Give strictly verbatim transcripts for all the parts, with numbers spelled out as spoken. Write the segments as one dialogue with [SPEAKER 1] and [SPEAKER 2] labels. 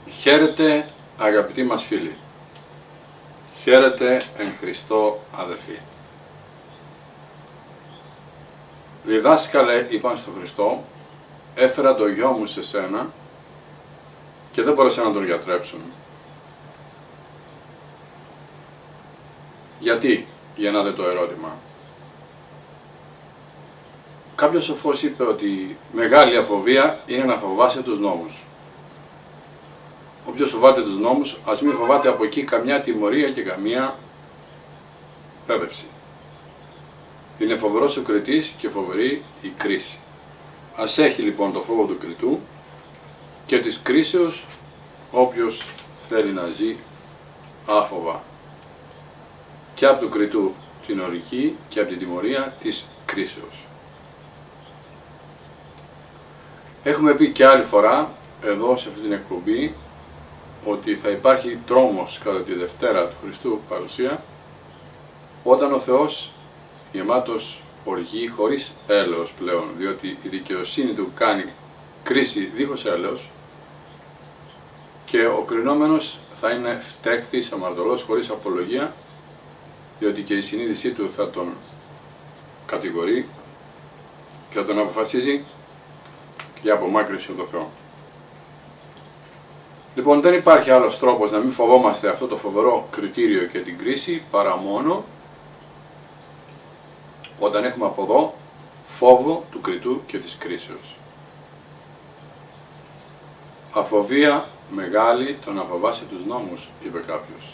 [SPEAKER 1] Χαίρετε αγαπητοί μας φίλοι, χαίρετε εν Χριστώ αδελφοί. Διδάσκαλε, είπαν στον Χριστό, έφερα το γιο μου σε σένα και δεν μπορέσαν να τον γιατρέψουν. Γιατί, γεννάται το ερώτημα. Κάποιος σοφός είπε ότι μεγάλη αφοβία είναι να φοβάσαι τους νόμους. Όποιος φοβάται τους νόμους, ας μην φοβάται από εκεί καμιά τιμωρία και καμία πέδευση. Είναι φοβερός ο κριτής και φοβερή η κρίση. Ας έχει λοιπόν το φόβο του κριτού και της κρίσεως όποιος θέλει να ζει άφοβα. Και από του κριτού την ορική και από την τιμωρία της κρίσεως. Έχουμε πει και άλλη φορά εδώ σε αυτή την εκπομπή ότι θα υπάρχει τρόμος κατά τη Δευτέρα του Χριστού παρουσία όταν ο Θεός γεμάτος οργή χωρίς έλεος πλέον, διότι η δικαιοσύνη του κάνει κρίση δίχως έλεος και ο κρινόμενος θα είναι φταίκτης, αμαρτωλός, χωρίς απολογία, διότι και η συνείδησή του θα τον κατηγορεί και θα τον αποφασίζει για απομάκρυνση από τον Θεό. Λοιπόν, δεν υπάρχει άλλος τρόπος να μην φοβόμαστε αυτό το φοβερό κριτήριο και την κρίση παρά μόνο όταν έχουμε από εδώ φόβο του κριτού και της κρίσεως. Αφοβία μεγάλη το να φοβάσει τους νόμους, είπε κάποιος.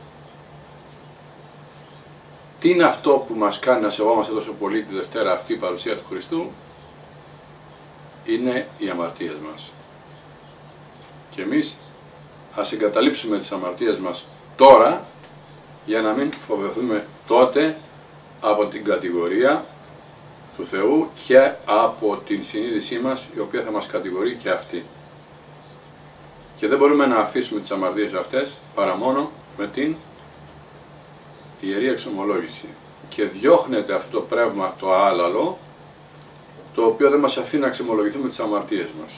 [SPEAKER 1] Τι είναι αυτό που μας κάνει να σεβόμαστε τόσο πολύ τη Δευτέρα αυτή η παρουσία του Χριστού? Είναι οι αμαρτίες μας. Και εμείς ας εγκαταλείψουμε τις αμαρτίες μας τώρα για να μην φοβηθούμε τότε από την κατηγορία του Θεού και από την συνείδησή μας η οποία θα μας κατηγορεί και αυτή. Και δεν μπορούμε να αφήσουμε τις αμαρτίες αυτές παρά μόνο με την Ιερή Εξομολόγηση. Και διώχνεται αυτό το πνεύμα το άλαλο το οποίο δεν μας αφήνει να εξομολογηθούμε τις αμαρτίες μας.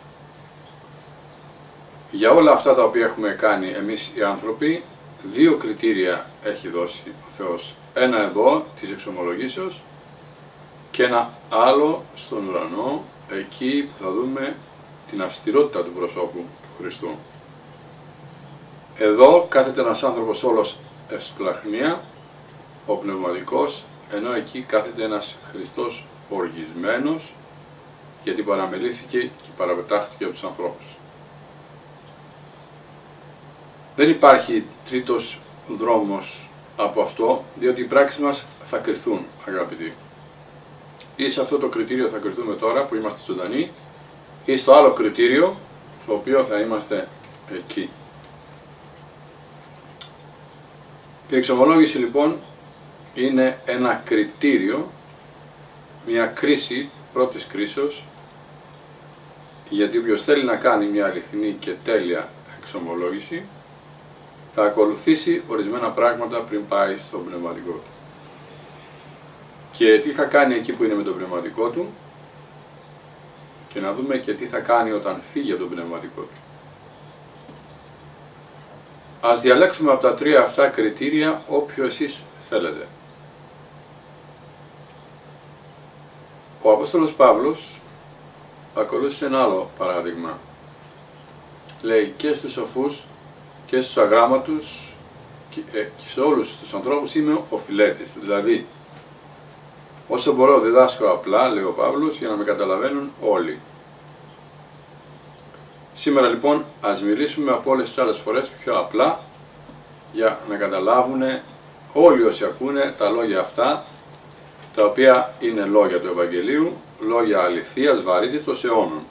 [SPEAKER 1] Για όλα αυτά τα οποία έχουμε κάνει εμείς οι άνθρωποι, δύο κριτήρια έχει δώσει ο Θεός. Ένα εδώ της εξομολογήσεως και ένα άλλο στον ουρανό, εκεί που θα δούμε την αυστηρότητα του προσώπου του Χριστού. Εδώ κάθεται ένας άνθρωπος όλος ευσπλαχνία, ο πνευματικός, ενώ εκεί κάθεται ένας Χριστός οργισμένος, γιατί παραμελήθηκε και παραπετάχθηκε από τους ανθρώπους. Δεν υπάρχει τρίτος δρόμος από αυτό, διότι οι πράξεις μας θα κριθούν, αγαπητοί. Ή σε αυτό το κριτήριο θα κριθούμε τώρα που είμαστε ζωντανοί, ή στο άλλο κριτήριο, το οποίο θα είμαστε εκεί. Η εξομολόγηση λοιπόν είναι ένα κριτήριο, μια κρίση πρώτης κρίσεως, γιατί όποιος θέλει να κάνει μια αληθινή και τέλεια εξομολόγηση, θα ακολουθήσει ορισμένα πράγματα πριν πάει στον πνευματικό του. Και τι θα κάνει εκεί που είναι με τον πνευματικό του και να δούμε και τι θα κάνει όταν φύγει από τον πνευματικό του. Ας διαλέξουμε από τα τρία αυτά κριτήρια όποιο εσείς θέλετε. Ο Απόστολος Παύλος ακολούθησε ένα άλλο παράδειγμα. Λέει και στους σοφούς και στους αγράμματους και, ε, και σε όλους τους ανθρώπους είμαι ο φιλέτης. Δηλαδή, όσο μπορώ διδάσκω απλά, λέει ο Παύλος, για να με καταλαβαίνουν όλοι. Σήμερα λοιπόν ας μιλήσουμε από όλες τις άλλες φορές πιο απλά για να καταλάβουν όλοι όσοι ακούνε τα λόγια αυτά, τα οποία είναι λόγια του Ευαγγελίου, λόγια αληθείας βαρύτητος αιώνων.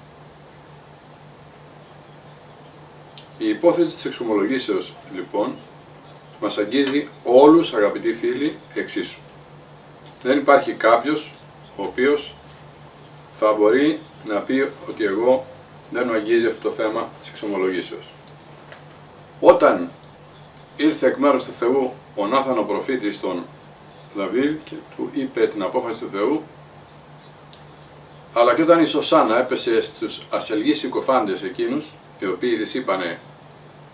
[SPEAKER 1] Η υπόθεση της εξομολογήσεως λοιπόν μας αγγίζει όλους, αγαπητοί φίλοι, εξίσου. Δεν υπάρχει κάποιος ο οποίος θα μπορεί να πει ότι εγώ δεν μου αγγίζει αυτό το θέμα της εξομολογήσεως. Όταν ήρθε εκ μέρους του Θεού ο Νάθαν ο προφήτης στον Δαβίδ και του είπε την απόφαση του Θεού, αλλά και όταν η Σωσάνα έπεσε στους ασελγείς συκοφάντες εκείνους, οι οποίοι της είπανε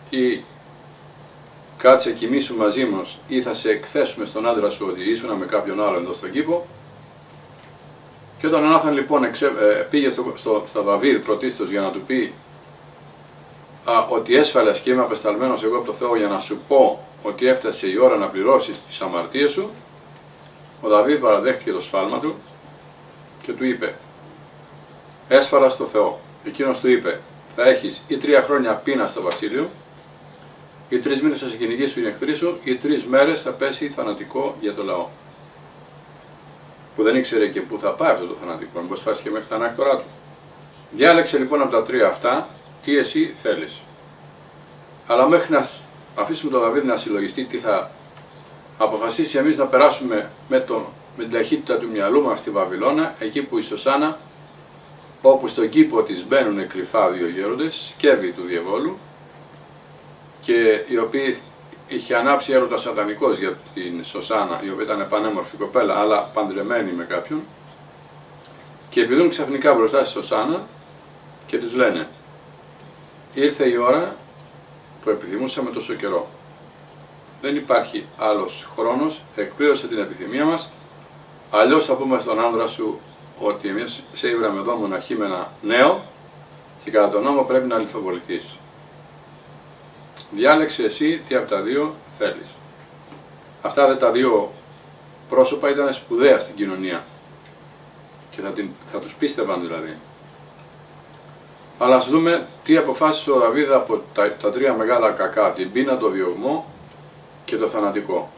[SPEAKER 1] ή κάτσε κοιμήσου μαζί μας ή θα σε εκθέσουμε στον άντρα σου ότι ήσουν με κάποιον άλλον εδώ στον κήπο. Και όταν ο Νάθαν λοιπόν εξε, ε, πήγε στο, στο, στα Δαβίδ πρωτίστως για να του πει α, ότι έσφαλες και είμαι απεσταλμένος εγώ από το Θεό για να σου πω ότι έφτασε η ώρα να πληρώσεις τις αμαρτίες σου, ο Δαβίδ παραδέχτηκε το σφάλμα του και του είπε, έσφαλα στο Θεό. Εκείνος του είπε, θα έχεις ή τρία χρόνια πείνα στο βασίλειο, ή τρεις μήνες θα σε κυνηγήσουν οι εχθροί σου, ή τρεις μέρες θα πέσει θανατικό για το λαό. Που δεν ήξερε και πού θα πάει αυτό το θανατικό, μήπως φτάσει και μέχρι τα ανάκτορά του. Διάλεξε λοιπόν από τα τρία αυτά τι εσύ θέλεις. Αλλά μέχρι να αφήσουμε τον Δαβίδ να συλλογιστεί τι θα αποφασίσει εμείς να περάσουμε με, το, με την ταχύτητα του μυαλού μας στη Βαβυλώνα, εκεί που η Σωσάνα, όπου στον κήπο της μπαίνουν κρυφά δύο γέροντες, σκεύη του διαβόλου, και οι οποίοι είχε ανάψει έρωτα σατανικός για την Σωσάνα, η οποία ήταν πανέμορφη κοπέλα, αλλά παντρεμένη με κάποιον, και επιδούν ξαφνικά μπροστά στη Σωσάνα και της λένε, ήρθε η ώρα που επιθυμούσαμε τόσο καιρό. Δεν υπάρχει άλλος χρόνος, εκπλήρωσε την επιθυμία μας, αλλιώς θα πούμε στον άνδρα σου ότι εμείς σε ήβραμε εδώ μοναχή με ένα νέο και κατά τον νόμο πρέπει να λιθοβοληθείς. Διάλεξε εσύ τι από τα δύο θέλεις. Αυτά δε τα δύο πρόσωπα ήταν σπουδαία στην κοινωνία και θα, την, θα τους πίστευαν δηλαδή. Αλλά ας δούμε τι αποφάσισε ο Δαβίδ από τα, τα τρία μεγάλα κακά, την πείνα, το διωγμό και το θανατικό.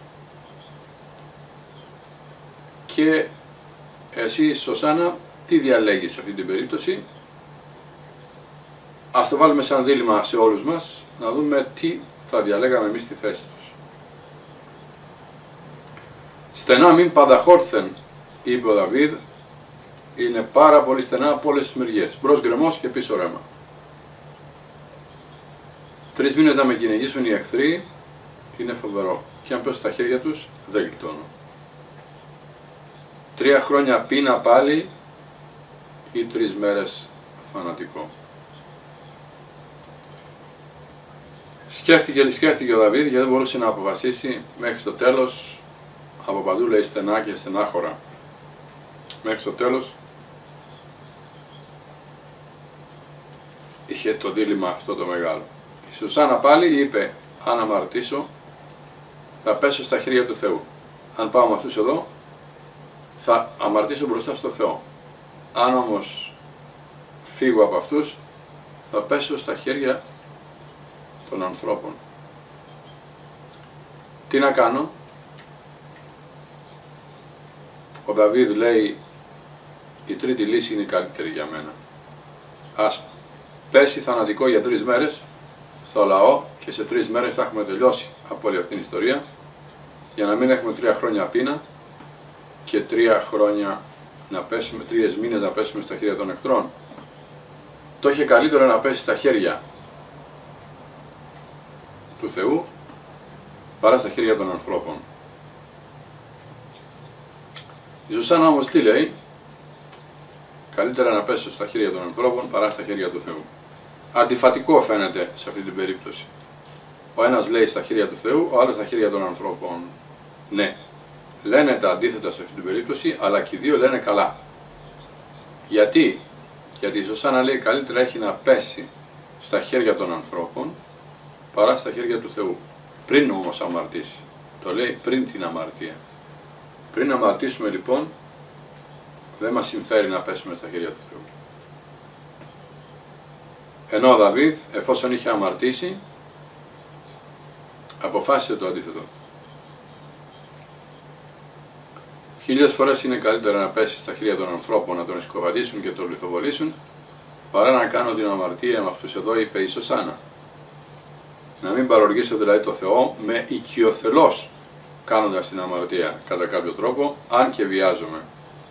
[SPEAKER 1] Και εσύ, Σωσάνα, τι διαλέγεις σε αυτή την περίπτωση? Ας το βάλουμε σαν δίλημμα σε όλους μας, να δούμε τι θα διαλέγαμε εμείς στη θέση τους. Στενά μην πανταχόρθεν, είπε ο Δαβίδ, είναι πάρα πολύ στενά από όλες τις μεριές, μπρος γκρεμός και πίσω ρέμα. Τρεις μήνες να με κυνηγήσουν οι εχθροί είναι φοβερό και αν πέσω στα χέρια τους δεν γλιτώνω. Τρία χρόνια πείνα πάλι ή τρεις μέρες θανατικό. Σκέφτηκε, σκέφτηκε ο Δαβίδ γιατί δεν μπορούσε να αποφασίσει μέχρι στο τέλος. Από παντού λέει στενά και στενάχωρα. Μέχρι στο τέλος είχε το δίλημμα αυτό το μεγάλο. Η Σουσάνα πάλι είπε, αν αμαρτήσω θα πέσω στα χέρια του Θεού. Αν πάω με αυτούς εδώ θα αμαρτήσω μπροστά στο Θεό. Αν όμως φύγω από αυτούς θα πέσω στα χέρια των ανθρώπων. Τι να κάνω? Ο Δαβίδ λέει, η τρίτη λύση είναι η καλύτερη για μένα. Ας πέσει θανατικό για τρεις μέρες στο λαό και σε τρεις μέρες θα έχουμε τελειώσει από όλη αυτή την ιστορία, για να μην έχουμε τρία χρόνια πείνα και τρία χρόνια να πέσουμε, τρεις μήνες να πέσουμε στα χέρια των εχθρών. Το είχε καλύτερο να πέσει στα χέρια του Θεού παρά στα χέρια των ανθρώπων. Η Σουσάνα όμως τι λέει? Καλύτερα να πέσω στα χέρια των ανθρώπων παρά στα χέρια του Θεού. Αντιφατικό φαίνεται σε αυτή την περίπτωση. Ο ένας λέει στα χέρια του Θεού, ο άλλος στα χέρια των ανθρώπων. Ναι, λένε τα αντίθετα σε αυτή την περίπτωση, αλλά και οι δύο λένε καλά. Γιατί? Γιατί η Σουσάνα λέει καλύτερα έχει να πέσει στα χέρια των ανθρώπων παρά στα χέρια του Θεού. Πριν όμως αμαρτήσει. Το λέει πριν την αμαρτία. Πριν αμαρτήσουμε λοιπόν, δεν μας συμφέρει να πέσουμε στα χέρια του Θεού. Ενώ ο Δαβίδ, εφόσον είχε αμαρτήσει, αποφάσισε το αντίθετο. Χίλιες φορές είναι καλύτερα να πέσει στα χέρια των ανθρώπων, να τον σκοβαδίσουν και τον λιθοβολήσουν, παρά να κάνω την αμαρτία με αυτούς εδώ, είπε η Σωσάνα. Να μην παροργήσω δηλαδή το Θεό με οικειοθελώς κάνοντας την αμαρτία κατά κάποιο τρόπο, αν και βιάζομαι.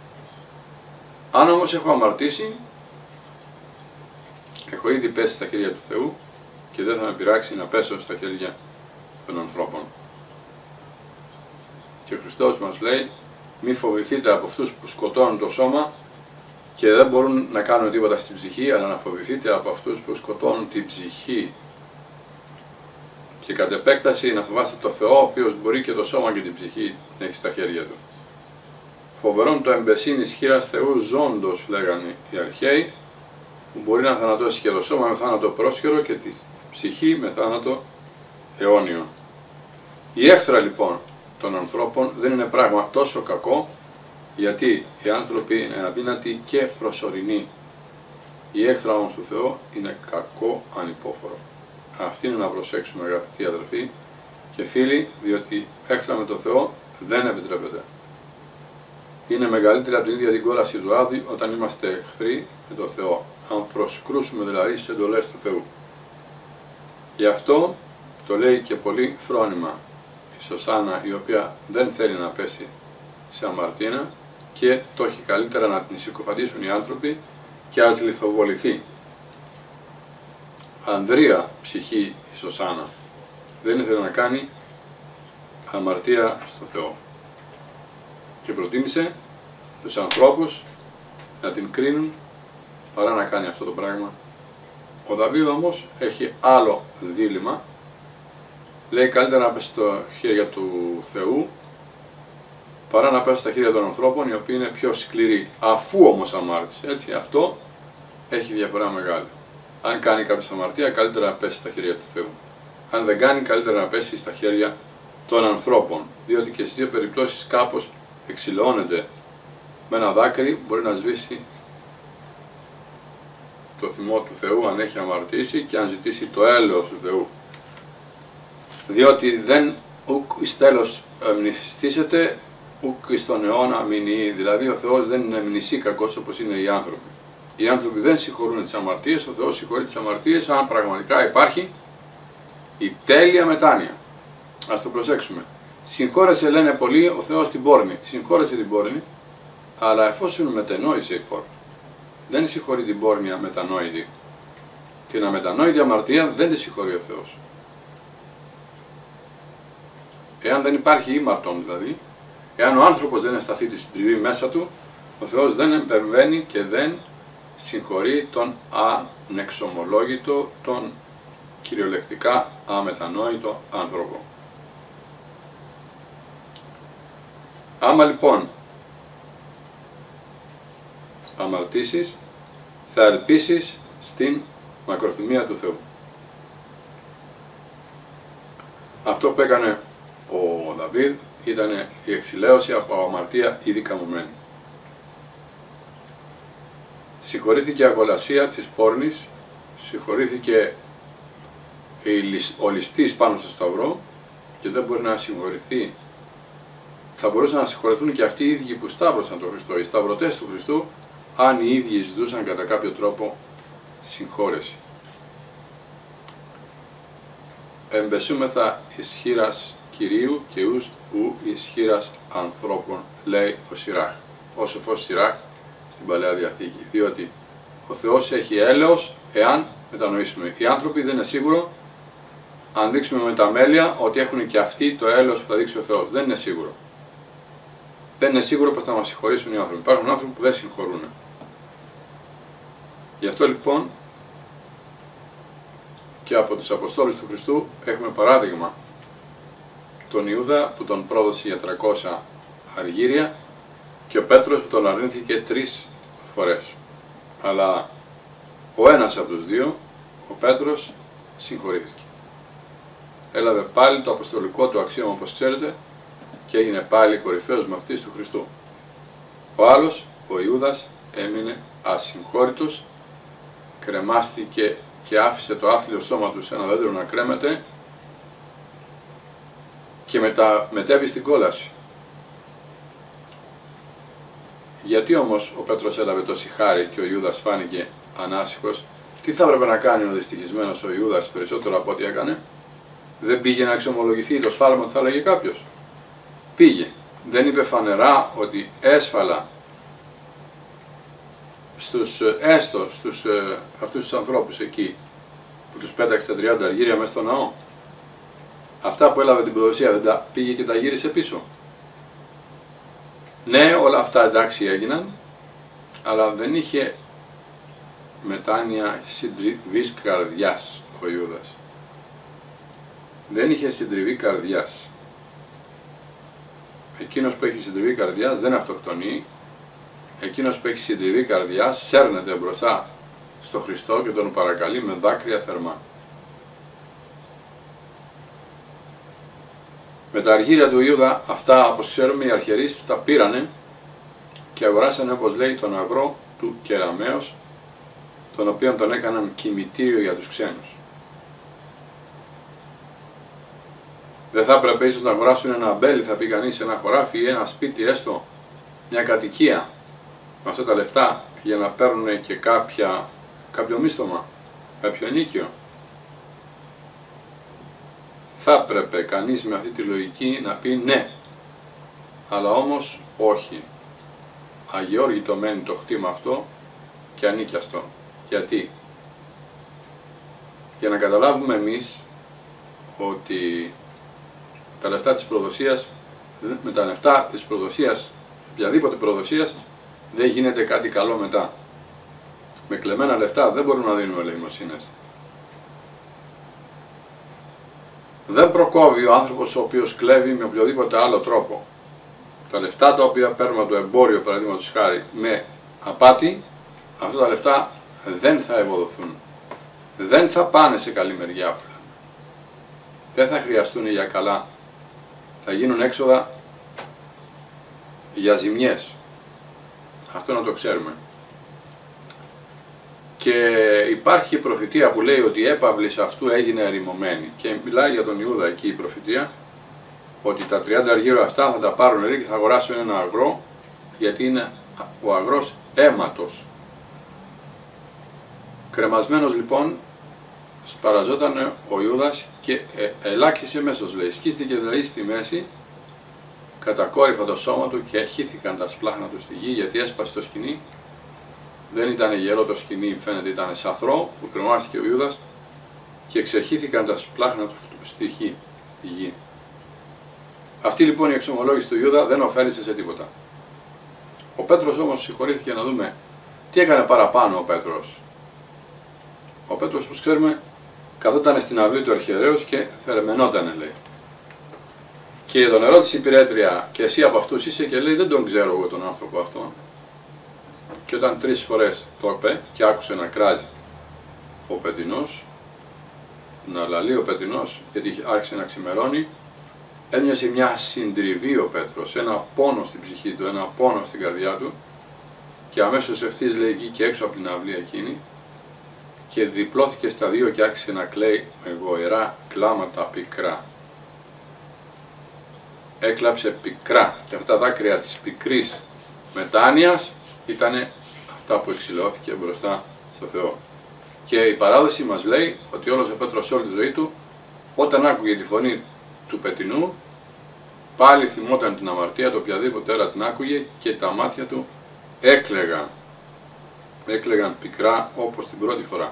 [SPEAKER 1] Αν όμως έχω αμαρτήσει, έχω ήδη πέσει στα χέρια του Θεού και δεν θα με πειράξει να πέσω στα χέρια των ανθρώπων. Και ο Χριστός μας λέει, μη φοβηθείτε από αυτούς που σκοτώνουν το σώμα και δεν μπορούν να κάνουν τίποτα στην ψυχή, αλλά να φοβηθείτε από αυτούς που σκοτώνουν την ψυχή. και κατ' επέκταση να φοβάστε το Θεό, ο οποίος μπορεί και το σώμα και την ψυχή να έχει στα χέρια του. Φοβερόν το εμπεσίν ισχύρας Θεού ζώντος, λέγανε οι αρχαίοι, που μπορεί να θανατώσει και το σώμα με θάνατο πρόσχερο και τη ψυχή με θάνατο αιώνιο. Η έχθρα λοιπόν των ανθρώπων δεν είναι πράγμα τόσο κακό, γιατί οι άνθρωποι είναι αδύνατοι και προσωρινοί. Η έχθρα όμως του Θεού είναι κακό ανυπόφορο. Αυτή είναι να προσέξουμε, αγαπητοί αδελφοί και φίλοι, διότι έχθρα με το Θεό δεν επιτρέπεται. Είναι μεγαλύτερη από την ίδια την κόλαση του Άδη όταν είμαστε εχθροί με το Θεό, αν προσκρούσουμε δηλαδή στις εντολές του Θεού. Γι' αυτό το λέει και πολύ φρόνημα η Σωσάνα, η οποία δεν θέλει να πέσει σε αμαρτία και το έχει καλύτερα να την συκοφαντήσουν οι άνθρωποι και ας λιθοβοληθεί. Ανδρεία ψυχή η Σωσάνα, δεν ήθελε να κάνει αμαρτία στο Θεό και προτίμησε τους ανθρώπους να την κρίνουν παρά να κάνει αυτό το πράγμα. Ο Δαβίδ όμως έχει άλλο δίλημμα. Λέει καλύτερα να πέσει στα χέρια του Θεού παρά να πέσει στα χέρια των ανθρώπων, οι οποίοι είναι πιο σκληροί, αφού όμως αμάρτησε. Έτσι, αυτό έχει διαφορά μεγάλη. Αν κάνει κάποια αμαρτία, καλύτερα να πέσει στα χέρια του Θεού. Αν δεν κάνει, καλύτερα να πέσει στα χέρια των ανθρώπων, διότι και στις δύο περιπτώσεις κάπως εξηλαιώνεται με ένα δάκρυ, μπορεί να σβήσει το θυμό του Θεού αν έχει αμαρτήσει και αν ζητήσει το έλεος του Θεού. Διότι δεν ουκ εις τέλος μνηστήσεται, ουκ εις τον αιώνα μηνυεί. Δηλαδή ο Θεός δεν είναι μνησί κακός όπως είναι οι άνθρωποι. Οι άνθρωποι δεν συγχωρούν τις αμαρτίες, ο Θεός συγχωρεί τις αμαρτίες αν πραγματικά υπάρχει η τέλεια μετάνοια. Ας το προσέξουμε. Συγχώρεσε, λένε πολλοί, ο Θεός την πόρνη. Συγχώρεσε την πόρνη, αλλά εφόσον μετενόησε η πόρνη. Δεν συγχωρεί την πόρνη αμετανόητη. Την αμετανόητη αμαρτία δεν τη συγχωρεί ο Θεός. Εάν δεν υπάρχει ήμαρτον δηλαδή, εάν ο άνθρωπος δεν εσταθεί τη συντριβή μέσα του, ο Θεός δεν επεμβαίνει και δεν συγχωρεί τον ανεξομολόγητο, τον κυριολεκτικά αμετανόητο άνθρωπο. Άμα λοιπόν αμαρτήσεις, θα ελπίσεις στην μακροθυμία του Θεού. Αυτό που έκανε ο Δαβίδ ήταν η εξηλαίωση από αμαρτία ήδη καμωμένη. Συγχωρήθηκε η αγολασία της πόρνης, συγχωρήθηκε ο ληστής πάνω στο σταυρό και δεν μπορεί να συγχωρηθεί. Θα μπορούσαν να συγχωρεθούν και αυτοί οι ίδιοι που σταύρωσαν τον Χριστό, οι σταυρωτές του Χριστού, αν οι ίδιοι ζητούσαν κατά κάποιο τρόπο συγχώρεση. Εμπεσούμεθα ισχύρας Κυρίου και ους ου ισχύρας ανθρώπων, λέει ο Σιράχ, ο σοφός Σιράχ στην Παλαιά Διαθήκη, διότι ο Θεός έχει έλεος εάν μετανοήσουμε. Οι άνθρωποι δεν είναι σίγουρο, αν δείξουμε με τα μέλια, ότι έχουν και αυτοί το έλεος που θα δείξει ο Θεός. Δεν είναι σίγουρο. Δεν είναι σίγουρο πως θα μας συγχωρήσουν οι άνθρωποι. Υπάρχουν άνθρωποι που δεν συγχωρούν. Γι' αυτό λοιπόν και από τους Αποστόλους του Χριστού έχουμε παράδειγμα τον Ιούδα που τον πρόδωσε για τριακόσια αργύρια και ο Πέτρος που τον αρνήθηκε τρεις φορές. Αλλά ο ένας από τους δύο, ο Πέτρος, συγχωρήθηκε. Έλαβε πάλι το αποστολικό του αξίωμα, όπως ξέρετε, και έγινε πάλι κορυφαίος μαθητής του Χριστού. Ο άλλος, ο Ιούδας, έμεινε ασυγχώρητος, κρεμάστηκε και άφησε το άθλιο σώμα του σε ένα δέντρο να κρέμεται και μετά μετέβη στην κόλαση. Γιατί όμως ο Πέτρος έλαβε τόση χάρη και ο Ιούδας φάνηκε ανάσυχος? Τι θα έπρεπε να κάνει ο δυστυχισμένος ο Ιούδας περισσότερο από ό,τι έκανε? Δεν πήγε να εξομολογηθεί το σφάλμα που θα έλεγε κάποιος? Πήγε. Δεν είπε φανερά ότι έσφαλα στους, έστω στους ε, αυτούς τους ανθρώπους εκεί που τους πέταξε τα τριάντα αργύρια μέσα στο ναό? Αυτά που έλαβε την προδοσία δεν τα πήγε και τα γύρισε πίσω? Ναι, όλα αυτά εντάξει έγιναν, αλλά δεν είχε μετάνοια συντριβής καρδιάς ο Ιούδας. δεν είχε συντριβή καρδιάς. Εκείνος που έχει συντριβή καρδιάς δεν αυτοκτονεί. Εκείνος που έχει συντριβή καρδιάς σέρνεται μπροστά στο Χριστό και τον παρακαλεί με δάκρυα θερμά. Με τα αργύρια του Ιούδα, αυτά όπως ξέρουμε οι αρχιερείς τα πήρανε και αγοράσανε, όπως λέει, τον αγρό του Κεραμέως, τον οποίον τον έκαναν κημητήριο για τους ξένους. Δεν θα έπρεπε ίσως να αγοράσουν ένα αμπέλι, θα πει κανείς, ένα χωράφι ή ένα σπίτι, έστω μια κατοικία, με αυτά τα λεφτά, για να παίρνουν και κάποια, κάποιο μίστομα, κάποιο ενίκιο. Θα έπρεπε κανείς με αυτή τη λογική να πει ναι, αλλά όμως όχι. Αγιώργητο μένει το χτήμα αυτό και ανίκιαστο. Γιατί? Για να καταλάβουμε εμείς ότι τα λεφτά της προδοσίας, με τα λεφτά της προδοσίας, οποιαδήποτε προδοσίας, δεν γίνεται κάτι καλό μετά. Με κλεμμένα λεφτά δεν μπορούμε να δίνουμε ελεημοσύνες. Δεν προκόβει ο άνθρωπος ο οποίος κλέβει με οποιοδήποτε άλλο τρόπο. Τα λεφτά τα οποία παίρνουμε από το εμπόριο, παραδείγματος χάρη, με απάτη, αυτά τα λεφτά δεν θα ευοδοθούν. Δεν θα πάνε σε καλή μεριά. Δεν θα χρειαστούν για καλά. Θα γίνουν έξοδα για ζημιές. Αυτό να το ξέρουμε. Και υπάρχει η προφητεία που λέει ότι η έπαυλης αυτού έγινε ερημωμένη. Και μιλάει για τον Ιούδα εκεί η προφητεία, ότι τα τριάντα αργύρια αυτά θα τα πάρουν και θα αγοράσουν ένα αγρό, γιατί είναι ο αγρός αίματος. Κρεμασμένος λοιπόν σπαραζόταν ο Ιούδας και ε, ελάκησε μέσος, λέει. Σκίστηκε δηλαδή στη μέση, κατακόρυφα το σώμα του και χύθηκαν τα σπλάχνα του στη γη, γιατί έσπασε το σκοινί. Δεν ήταν γερό το σκοινί, φαίνεται ήταν σαθρό που κρεμάστηκε ο Ιούδας και ξεχύθηκαν τα σπλάχνα του στη γη. Στη γη. Αυτή λοιπόν η εξομολόγηση του Ιούδα δεν ωφέλησε σε τίποτα. Ο Πέτρος όμως συγχωρήθηκε, να δούμε τι έκανε παραπάνω ο Πέτρος. Ο Πέτρος, όπως ξέρουμε, καθόταν στην αυλή του αρχιερέως και θερμαινότανε, λέει. Και τον ερώτησε η πυρέτρια, και εσύ από αυτούς είσαι, και λέει, δεν τον ξέρω εγώ τον άνθρωπο αυτόν. Και όταν τρεις φορές το είπε και άκουσε να κράζει ο πετεινός, να λαλεί ο πετεινός, γιατί άρχισε να ξημερώνει, ένιωσε μια συντριβή ο Πέτρος, ένα πόνο στην ψυχή του, ένα πόνο στην καρδιά του, και αμέσως ευθύς, λέει, εκεί και έξω από την αυλή εκείνη, και διπλώθηκε στα δύο και άρχισε να κλαίει με γοερά κλάματα πικρά. Έκλαψε πικρά, και αυτά τα δάκρυα της πικρής μετάνοιας ήταν αυτά που εξηλαιώθηκε μπροστά στο Θεό. Και η παράδοση μας λέει ότι όλος ο Πέτρος όλη τη ζωή του, όταν άκουγε τη φωνή του πετεινού, πάλι θυμόταν την αμαρτία του, οποιαδήποτε ώρα την άκουγε, και τα μάτια του έκλαιγαν. Έκλαιγαν πικρά όπως την πρώτη φορά.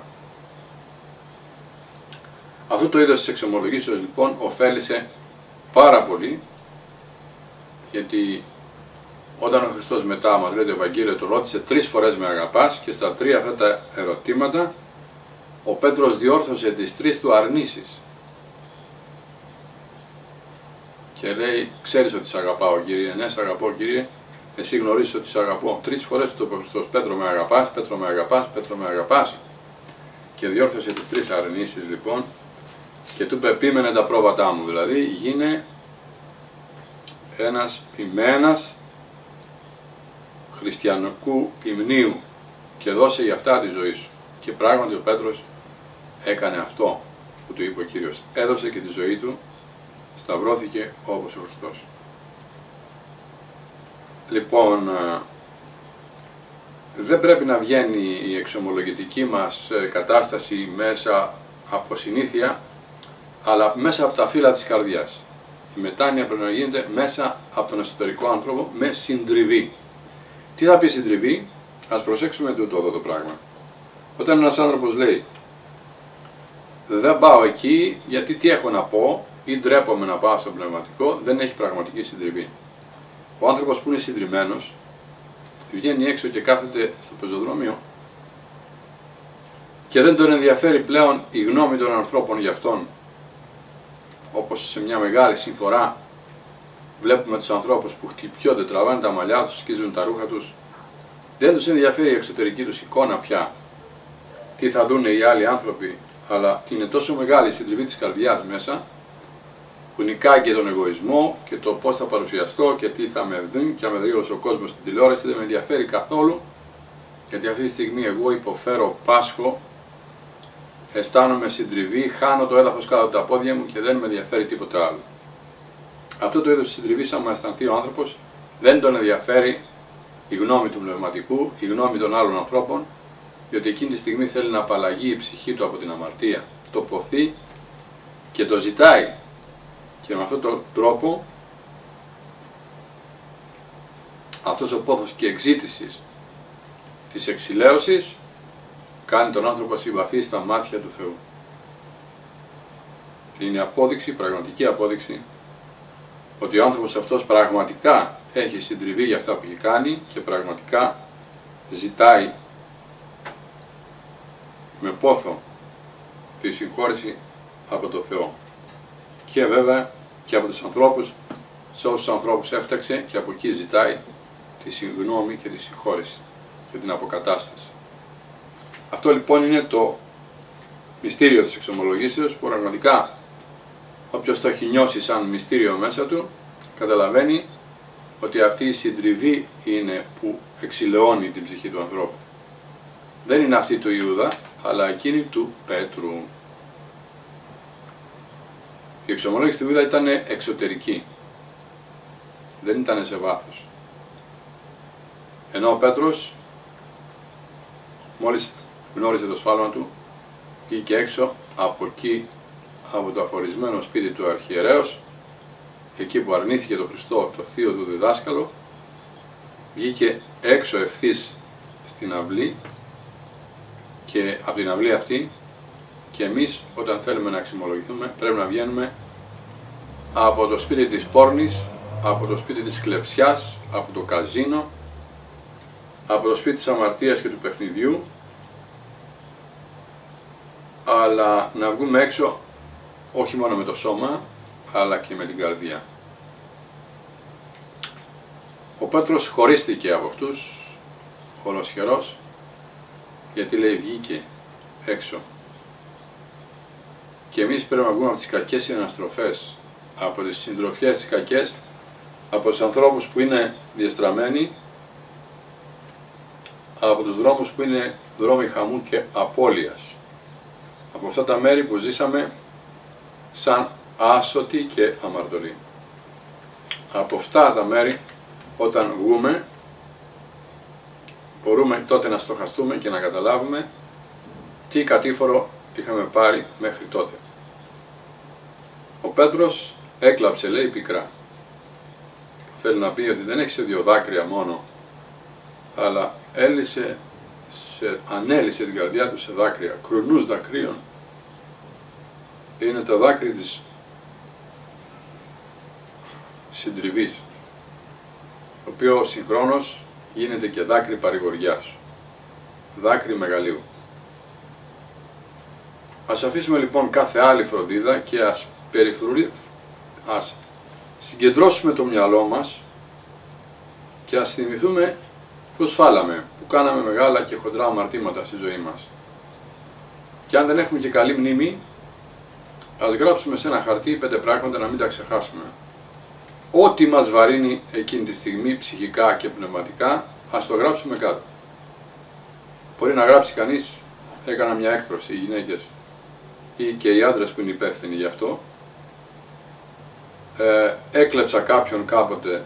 [SPEAKER 1] Αυτό το είδος της εξομολογήσεως λοιπόν ωφέλησε πάρα πολύ, γιατί όταν ο Χριστός μετά, μας λέει το Ευαγγέλιο, το ρώτησε τρεις φορές με αγαπάς, και στα τρία αυτά τα ερωτήματα ο Πέτρος διόρθωσε τις τρεις του αρνήσεις. Και λέει, ξέρεις ότι σε αγαπάω, Κύριε? Ναι, σε αγαπώ, Κύριε. Εσύ γνωρίζεις ότι σε αγαπώ. Τρεις φορές του είπε ο Χριστός, Πέτρο με αγαπάς, Πέτρο με αγαπάς, Πέτρο με αγαπάς. Και διόρθωσε τις τρεις αρνήσεις λοιπόν και του είπε, επίμενε τα πρόβατά μου, δηλαδή γίνε ένας ποιμένας χριστιανικού ποιμνίου και δώσε για αυτά τη ζωή σου. Και πράγματι ο Πέτρος έκανε αυτό που του είπε ο Κύριος. Έδωσε και τη ζωή του, σταυρώθηκε όπως ο Χριστός. Λοιπόν, δεν πρέπει να βγαίνει η εξομολογητική μας κατάσταση μέσα από συνήθεια, αλλά μέσα από τα φύλλα της καρδιάς. Η μετάνοια πρέπει να γίνεται μέσα από τον εσωτερικό άνθρωπο με συντριβή. Τι θα πει συντριβή? Ας προσέξουμε τούτο εδώ το πράγμα. Όταν ένας άνθρωπος λέει δεν πάω εκεί γιατί τι έχω να πω ή ντρέπομαι να πάω στο πνευματικό, δεν έχει πραγματική συντριβή. Ο άνθρωπος που είναι συντριμμένος βγαίνει έξω και κάθεται στο πεζοδρόμιο και δεν τον ενδιαφέρει πλέον η γνώμη των ανθρώπων για αυτόν. όπως σε μια μεγάλη συμφορά βλέπουμε τους ανθρώπους που χτυπιόνται, τραβάνε τα μαλλιά τους, σκίζουν τα ρούχα τους. Δεν τους ενδιαφέρει η εξωτερική τους εικόνα πια, τι θα δουν οι άλλοι άνθρωποι, αλλά είναι τόσο μεγάλη η συντριβή της καρδιάς μέσα, που νικάει και τον εγωισμό και το πώς θα παρουσιαστώ και τι θα με δουν και θα με δει όλος ο κόσμος στην τηλεόραση, δεν με ενδιαφέρει καθόλου, γιατί αυτή τη στιγμή εγώ υποφέρω, πάσχω, αισθάνομαι συντριβή, χάνω το έδαφος κάτω από τα πόδια μου και δεν με ενδιαφέρει τίποτα άλλο. Αυτό το είδος της συντριβής, άμα αισθανθεί ο άνθρωπος, δεν τον ενδιαφέρει η γνώμη του πνευματικού, η γνώμη των άλλων ανθρώπων, διότι εκείνη τη στιγμή θέλει να απαλλαγεί η ψυχή του από την αμαρτία. Το ποθεί και το ζητάει. Και με αυτόν τον τρόπο, αυτός ο πόθος και εξήτησης της εξηλαίωσης κάνει τον άνθρωπο συμπαθή στα μάτια του Θεού. Και είναι απόδειξη, πραγματική απόδειξη, ότι ο άνθρωπος αυτός πραγματικά έχει συντριβεί για αυτά που έχει κάνει και πραγματικά ζητάει με πόθο τη συγχώρεση από το Θεό. Και βέβαια και από τους ανθρώπους, σε όσους ανθρώπους έφταξε, και από εκεί ζητάει τη συγγνώμη και τη συγχώρεση και την αποκατάσταση. Αυτό λοιπόν είναι το μυστήριο της εξομολογήσεως, που πραγματικά όποιος το έχει νιώσει σαν μυστήριο μέσα του, καταλαβαίνει ότι αυτή η συντριβή είναι που εξηλαιώνει την ψυχή του ανθρώπου. Δεν είναι αυτή του Ιούδα, αλλά εκείνη του Πέτρου. Η εξομολόγηση του Ιούδα ήταν εξωτερική, δεν ήταν σε βάθος. Ενώ ο Πέτρος, μόλις γνώριζε το σφάλμα του, βγήκε έξω από εκεί, από το αφορισμένο σπίτι του αρχιερέως, εκεί που αρνήθηκε τον Χριστό, το θείο του διδάσκαλο, βγήκε έξω ευθύς στην αυλή, και από την αυλή αυτή, και εμείς όταν θέλουμε να εξομολογηθούμε πρέπει να βγαίνουμε από το σπίτι της πόρνης, από το σπίτι της κλεψιάς, από το καζίνο, από το σπίτι της αμαρτίας και του παιχνιδιού, αλλά να βγούμε έξω όχι μόνο με το σώμα, αλλά και με την καρδιά. Ο Πέτρος χωρίστηκε από αυτούς ολοσχερός, γιατί λέει βγήκε έξω. Και εμείς πρέπει να βγούμε από τις κακές συναστροφές, από τις συντροφιές τις κακές, από τους ανθρώπους που είναι διεστραμμένοι, από τους δρόμους που είναι δρόμοι χαμού και απώλειας, από αυτά τα μέρη που ζήσαμε σαν άσωτοι και αμαρτωλοί. Από αυτά τα μέρη όταν βγούμε, μπορούμε τότε να στοχαστούμε και να καταλάβουμε τι κατήφορο είχαμε πάρει μέχρι τότε. Ο Πέτρος έκλαψε, λέει, πικρά. Θέλει να πει ότι δεν έχει σε δύο δάκρυα μόνο, αλλά έλυσε, σε, ανέλυσε την καρδιά του σε δάκρυα, κρουνούς δακρύων. Είναι το δάκρυ της συντριβής, το οποίο συγχρόνως γίνεται και δάκρυ παρηγοριάς, δάκρυ μεγαλείου. Ας αφήσουμε λοιπόν κάθε άλλη φροντίδα και ας, περιφρουρι... ας συγκεντρώσουμε το μυαλό μας και ας θυμηθούμε που σφάλαμε, που κάναμε μεγάλα και χοντρά αμαρτήματα στη ζωή μας. Και αν δεν έχουμε και καλή μνήμη, ας γράψουμε σε ένα χαρτί πέντε πράγματα να μην τα ξεχάσουμε. Ό,τι μας βαρύνει εκείνη τη στιγμή ψυχικά και πνευματικά, ας το γράψουμε κάτω. Μπορεί να γράψει κανείς, έκανα μια έκπτωση, οι γυναίκες ή και οι άντρες που είναι υπεύθυνοι γι' αυτό, ε, έκλεψα κάποιον κάποτε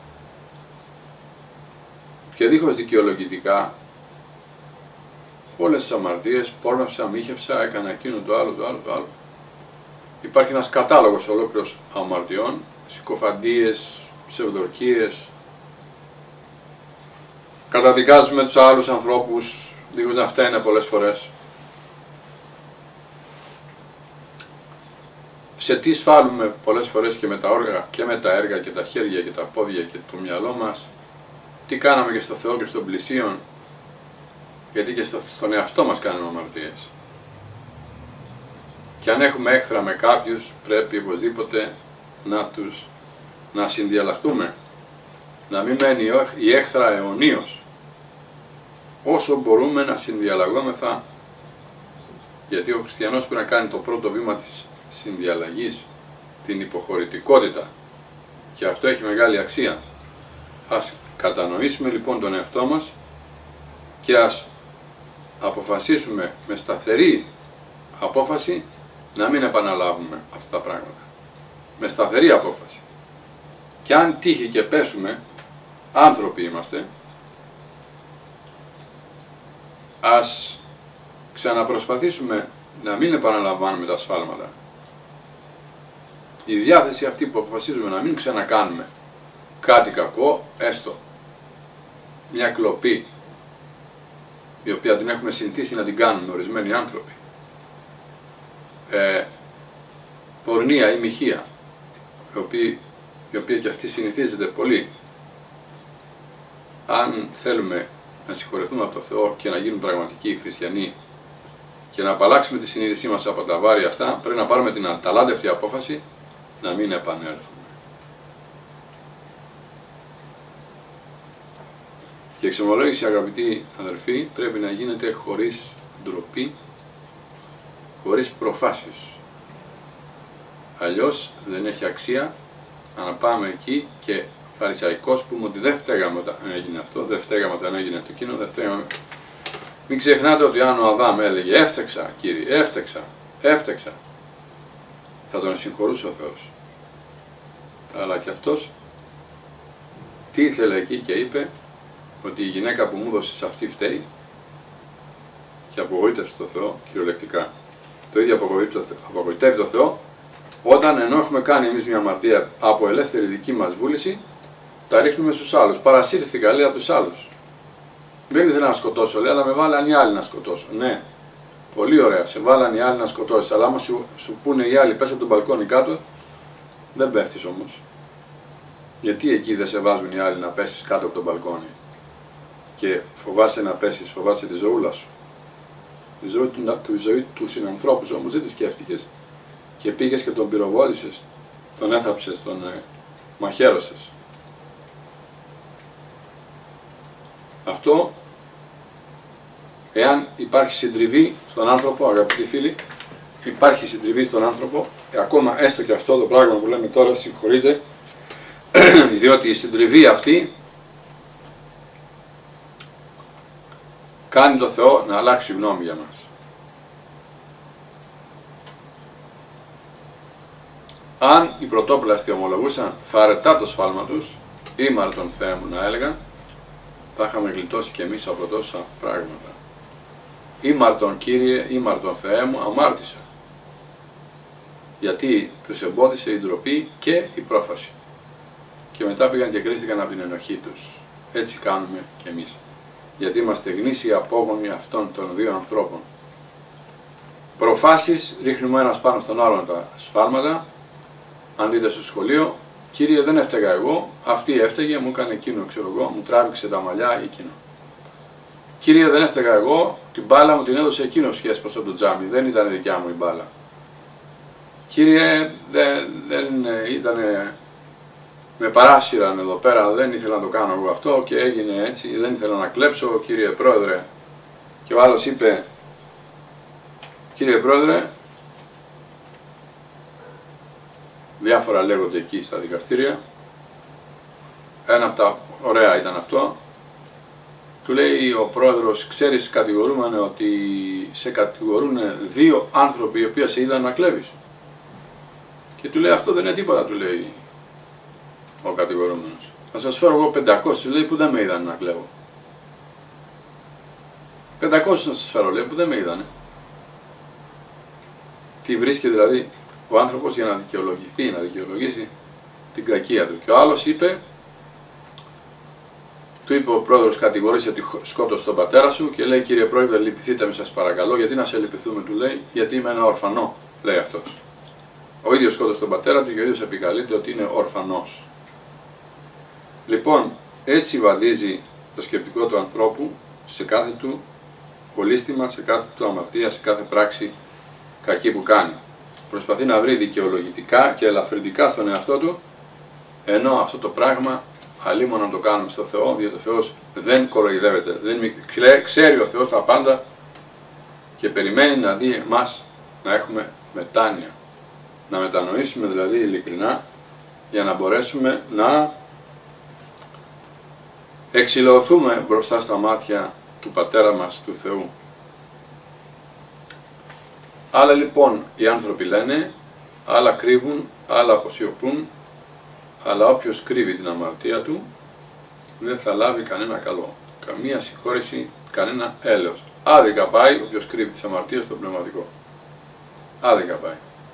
[SPEAKER 1] και δίχως δικαιολογητικά, όλες τις αμαρτίες, πόρνευσα, μύχευσα, έκανα εκείνο το άλλο, το άλλο, το άλλο. Υπάρχει ένας κατάλογος ολόκληρος αμαρτιών, συκοφαντίες, ψευδορκίες. Καταδικάζουμε τους άλλους ανθρώπους, δίχως να φταίνε πολλές φορές. Σε τι σφάλουμε πολλές φορές και με τα όργα και με τα έργα και τα χέρια και τα πόδια και το μυαλό μας. Τι κάναμε και στο Θεό και στον πλησίον, γιατί και στο, στον εαυτό μας κάνουμε αμαρτίες. Και αν έχουμε έχθρα με κάποιους, πρέπει οπωσδήποτε να τους να συνδιαλλαχτούμε. Να μην μένει η έχθρα αιωνίως. Όσο μπορούμε να συνδιαλλαγόμεθα, γιατί ο χριστιανός πρέπει να κάνει το πρώτο βήμα της συνδιαλλαγής, την υποχωρητικότητα, και αυτό έχει μεγάλη αξία. Ας κατανοήσουμε λοιπόν τον εαυτό μας και ας αποφασίσουμε με σταθερή απόφαση να μην επαναλάβουμε αυτά τα πράγματα. Με σταθερή απόφαση. Και αν τύχει και πέσουμε, άνθρωποι είμαστε, ας ξαναπροσπαθήσουμε να μην επαναλαμβάνουμε τα σφάλματα. Η διάθεση αυτή που αποφασίζουμε να μην ξανακάνουμε κάτι κακό, έστω μια κλοπή, η οποία την έχουμε συνηθίσει να την κάνουμε ορισμένοι άνθρωποι, ε, πορνεία ή μοιχεία, η οποία, η οποία και αυτή συνηθίζεται πολύ. Αν θέλουμε να συγχωρεθούμε από το Θεό και να γίνουμε πραγματικοί χριστιανοί και να απαλλάξουμε τη συνείδησή μας από τα βάρη αυτά, πρέπει να πάρουμε την αταλάντευτη απόφαση να μην επανέλθουμε. Και η εξομολόγηση, αγαπητοί αδελφοί, πρέπει να γίνεται χωρίς ντροπή, χωρίς προφάσεις. Αλλιώς δεν έχει αξία να πάμε εκεί και φαρισαϊκός πούμε ότι δεν φταίγαμε όταν έγινε αυτό, δεν φταίγαμε όταν έγινε το εκείνο, δεν φταίγαμε. Μην ξεχνάτε ότι αν ο Αδάμ έλεγε έφταξα Κύριε, έφταξα, έφταξα, θα τον συγχωρούσε ο Θεός. Αλλά και αυτός τι ήθελε εκεί και είπε ότι η γυναίκα που μου έδωσε αυτή φταίει και απογοήτευσε το Θεό κυριολεκτικά. Το ίδιο απογοητεύει το Θεό όταν ενώ έχουμε κάνει εμείς μια αμαρτία από ελεύθερη δική μας βούληση, τα ρίχνουμε στους άλλους. Παρασύρθηκα, λέει, από τους άλλους. Δεν ήθελα να σκοτώσω, λέει, αλλά με βάλαν οι άλλοι να σκοτώσω. Ναι, πολύ ωραία, σε βάλαν οι άλλοι να σκοτώσεις, αλλά άμα σου, σου πούνε οι άλλοι πες από τον μπαλκόνι κάτω, δεν πέφτεις όμως. Γιατί εκεί δεν σε βάζουν οι άλλοι να πέσεις κάτω από τον μπαλκόνι και φοβάσαι να πέσεις, φοβάσαι τη ζωούλα σου. Τη ζωή του, του, ζωή του συνανθρώπου όμως δεν τη σκέφτηκες και πήγες και τον πυροβόλησες, τον έθαψες, τον ε, μαχαίρωσες. Αυτό, εάν υπάρχει συντριβή στον άνθρωπο, αγαπητοί φίλοι, υπάρχει συντριβή στον άνθρωπο, ακόμα έστω και αυτό το πράγμα που λέμε τώρα συγχωρείτε, διότι η συντριβή αυτή κάνει το Θεό να αλλάξει γνώμη για μας. Αν οι πρωτόπλαστοι ομολογούσαν θα αρετά το σφάλμα τους, ήμαρ τον Θεέ μου να έλεγαν, θα είχαμε γλιτώσει κι εμείς από τόσα πράγματα. Ήμαρ τον Κύριε, ήμαρ τον Θεέ μου, αμάρτησα. Γιατί τους εμπόδισε η ντροπή και η πρόφαση. Και μετά πήγαν και κρίστηκαν από την ενοχή τους. Έτσι κάνουμε κι εμείς. Γιατί είμαστε γνήσιοι απόγονοι αυτών των δύο ανθρώπων. Προφάσεις, ρίχνουμε ένας πάνω στον άλλον τα σφάλματα. Αν δείτε στο σχολείο, Κύριε δεν έφταιγα εγώ, αυτή έφταιγε, μου έκανε εκείνο, ξέρω εγώ, μου τράβηξε τα μαλλιά ή εκείνο. Κύριε δεν έφταιγα εγώ, την μπάλα μου την έδωσε εκείνος και έσπασε από το τζάμι, δεν ήταν δικιά μου η μπάλα. Κύριε δεν, δεν ήταν, με παράσυραν εδώ πέρα, δεν ήθελα να το κάνω εγώ αυτό και έγινε έτσι, δεν ήθελα να κλέψω, Κύριε Πρόεδρε. Και ο άλλος είπε, Κύριε Πρόεδρε, διάφορα λέγονται εκεί στα δικαστήρια, ένα από τα ωραία ήταν αυτό, του λέει ο πρόεδρος, ξέρεις κατηγορούμενε ότι σε κατηγορούν δύο άνθρωποι οι οποίοι σε είδαν να κλέβεις. Και του λέει αυτό δεν είναι τίποτα, του λέει ο κατηγορούμενος. Θα σας φέρω εγώ πεντακόσιους, του λέει, που δεν με είδαν να κλέβω. πεντακόσιους να σας φέρω, λέει, που δεν με είδανε. Τι βρίσκει δηλαδή ο άνθρωπος για να δικαιολογηθεί, να δικαιολογήσει την κακία του. Και ο άλλος είπε, του είπε ο πρόεδρος, κατηγορήσε ότι σκότωσε τον πατέρα σου και λέει, Κύριε Πρόεδρε, λυπηθείτε με σας παρακαλώ. Γιατί να σε λυπηθούμε, του λέει, γιατί είμαι ένα ορφανό, λέει αυτός. Ο ίδιος σκότωσε τον πατέρα του και ο ίδιος επικαλείται ότι είναι ορφανός. Λοιπόν, έτσι βαδίζει το σκεπτικό του ανθρώπου σε κάθε του ολίσθημα, σε κάθε του αμαρτία, σε κάθε πράξη κακή που κάνει. προσπαθεί να βρει δικαιολογητικά και ελαφρυντικά στον εαυτό του, ενώ αυτό το πράγμα αλίμονα να το κάνουμε στο Θεό, διότι ο Θεός δεν κοροϊδεύεται, δεν ξέρει ο Θεός τα πάντα και περιμένει να δει εμάς να έχουμε μετάνοια, να μετανοήσουμε δηλαδή ειλικρινά, για να μπορέσουμε να εξηλωθούμε μπροστά στα μάτια του Πατέρα μας, του Θεού. Άλλα λοιπόν οι άνθρωποι λένε, άλλα κρύβουν, άλλα αποσιωπούν, αλλά όποιος κρύβει την αμαρτία του δεν θα λάβει κανένα καλό, καμία συγχώρεση, κανένα έλεος. Άδικα πάει όποιος κρύβει τις αμαρτίες στο πνευματικό. Άδικα πάει.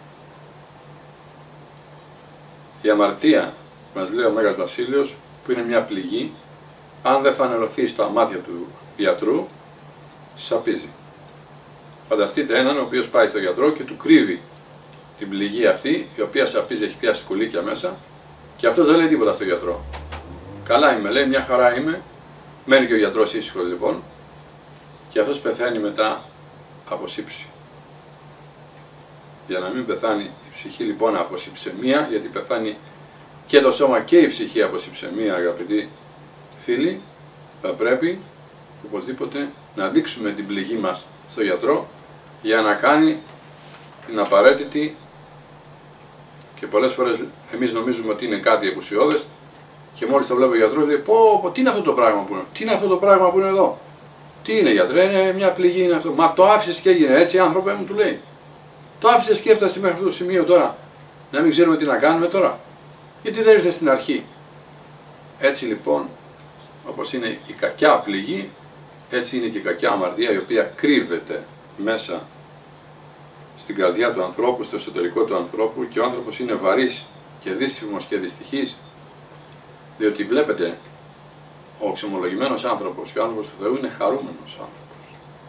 [SPEAKER 1] Η αμαρτία, μας λέει ο Μέγας Βασίλειος, που είναι μια πληγή, αν δεν φανερωθεί στα μάτια του γιατρού, σαπίζει. Φανταστείτε έναν ο οποίος πάει στον γιατρό και του κρύβει την πληγή αυτή, η οποία σαπίζει, έχει πιάσει κουλίκια μέσα, και αυτός δεν λέει τίποτα στον γιατρό. Καλά είμαι, λέει, μια χαρά είμαι. Μένει και ο γιατρός ήσυχος λοιπόν, και αυτός πεθαίνει μετά από σύψη. Για να μην πεθάνει η ψυχή λοιπόν από συψεμία, γιατί πεθάνει και το σώμα και η ψυχή από συψεμία, αγαπητοί φίλοι, θα πρέπει οπωσδήποτε να δείξουμε την πληγή μας στο γιατρό, για να κάνει την απαραίτητη, και πολλές φορές εμείς νομίζουμε ότι είναι κάτι επουσιώδες, και μόλις το βλέπει ο γιατρός λέει, πω, πω, τι είναι αυτό το πράγμα που είναι, τι είναι αυτό το πράγμα που είναι εδώ, τι είναι γιατρέ, είναι μια πληγή είναι αυτό, μα το άφησες και έγινε έτσι άνθρωπε μου, του λέει, το άφησες και έφτασε μέχρι αυτό το σημείο τώρα, να μην ξέρουμε τι να κάνουμε τώρα, γιατί δεν ήρθε στην αρχή. Έτσι λοιπόν, όπως είναι η κακιά πληγή, έτσι είναι και η κακιά αμαρτία, η οποία κρύβεται μέσα στην καρδιά του ανθρώπου, στο εσωτερικό του ανθρώπου, και ο άνθρωπος είναι βαρύς και δύσφημος και δυστυχής, διότι βλέπετε, ο εξομολογημένος άνθρωπος και ο άνθρωπος του Θεού είναι χαρούμενος άνθρωπος.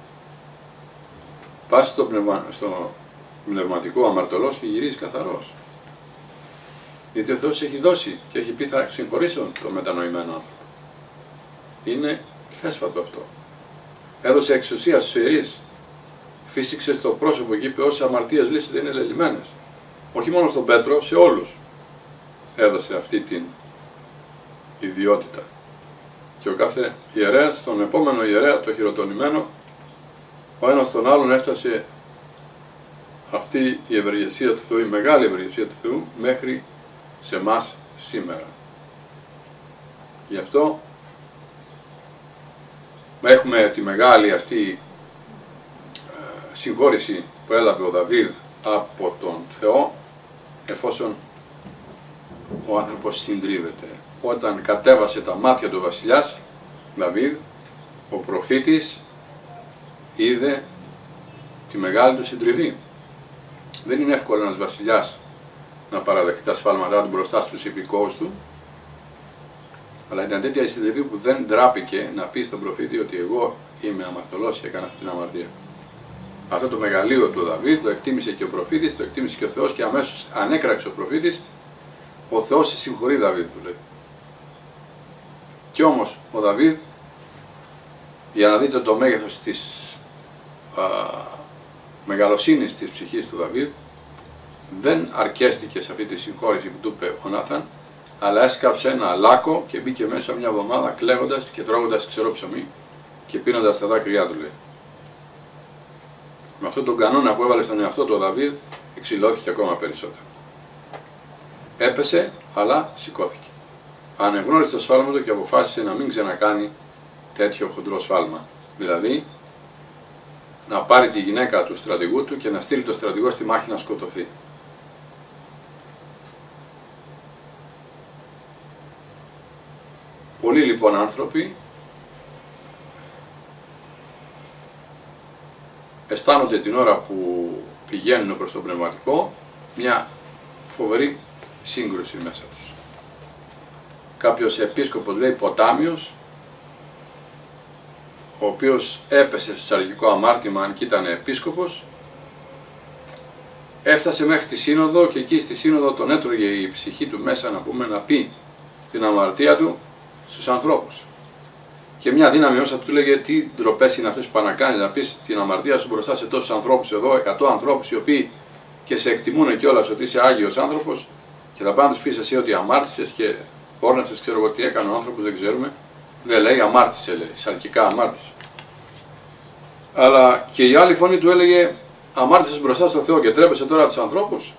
[SPEAKER 1] Πας στο, πνευμα, στο πνευματικό αμαρτωλός και γυρίζει καθαρός. Γιατί ο Θεός έχει δώσει και έχει πει θα συγχωρήσω το μετανοημένο άνθρωπο. Είναι θέσφατο αυτό. Έδωσε εξουσία στους ιερείς. Φύσηξε στο πρόσωπο και είπε όσες αμαρτίες λύσετε είναι λελειμμένες. Όχι μόνο στον Πέτρο, σε όλους έδωσε αυτή την ιδιότητα. Και ο κάθε ιερέας, στον επόμενο ιερέα, το χειροτονημένο, ο ένας στον άλλον έφτασε αυτή η ευεργεσία του Θεού, η μεγάλη ευεργεσία του Θεού, μέχρι σε εμάς σήμερα. Γι' αυτό έχουμε τη μεγάλη αυτή ε, συγχώρηση που έλαβε ο Δαβίδ από τον Θεό, εφόσον ο άνθρωπος συντρίβεται. Όταν κατέβασε τα μάτια του βασιλιάς Δαβίδ, ο προφήτης είδε τη μεγάλη του συντριβή. Δεν είναι εύκολο ένας βασιλιάς να παραδεχτεί τα σφάλματά του μπροστά στους υπηκόους του, αλλά ήταν τέτοια η συντριβή που δεν ντράπηκε να πει στον προφήτη ότι εγώ είμαι αμαρτωλός και έκανα αυτή την αμαρτία. Αυτό το μεγαλείο του Δαβίδ το εκτίμησε και ο προφήτης, το εκτίμησε και ο Θεός, και αμέσως ανέκραξε ο προφήτης, ο Θεός σε συγχωρεί Δαβίδ, του λέει. Κι όμως ο Δαβίδ, για να δείτε το μέγεθος της α, μεγαλοσύνης της ψυχής του Δαβίδ, δεν αρκέστηκε σε αυτή τη συγχώρηση που του είπε ο Νάθαν, αλλά έσκαψε ένα λάκκο και μπήκε μέσα μια εβδομάδα κλαίγοντας και τρώγοντας ξερό ψωμί και πίνοντας τα δάκρυά του, λέει. Με αυτόν τον κανόνα που έβαλε στον εαυτό του ο Δαβίδ, εξηλώθηκε ακόμα περισσότερο. Έπεσε, αλλά σηκώθηκε. Ανεγνώρισε το σφάλμα του και αποφάσισε να μην ξανακάνει τέτοιο χοντρό σφάλμα. Δηλαδή, να πάρει τη γυναίκα του στρατηγού του και να στείλει το στρατηγό στη μάχη να σκοτωθεί. Πολλοί λοιπόν άνθρωποι αισθάνονται την ώρα που πηγαίνουν προς το πνευματικό μια φοβερή σύγκρουση μέσα τους. Κάποιος επίσκοπος, λέει Ποτάμιος, ο οποίος έπεσε σε σαρκικό αμάρτημα αν και ήταν επίσκοπος, έφτασε μέχρι τη σύνοδο και εκεί στη σύνοδο τον έτρωγε η ψυχή του μέσα, να πούμε, να πει την αμαρτία του στους ανθρώπους. Και μια δύναμη μέσα του λέγε τι ντροπές είναι αυτές που πάνε να κάνεις, να πεις την αμαρτία σου μπροστά σε τόσους ανθρώπους εδώ, εκατό ανθρώπους οι οποίοι και σε εκτιμούν κιόλας ότι είσαι Άγιος άνθρωπος και θα πάνε να τους πεις εσύ ότι αμάρτησες και όρνευσες, ξέρω εγώ τι έκανε ο άνθρωπος, δεν ξέρουμε. Δεν λέει αμάρτησε, λέει, σαρκικά αμάρτησε. Αλλά και η άλλη φωνή του έλεγε αμάρτησες μπροστά στο Θεό και τρέπεσαι τώρα τους ανθρώπους.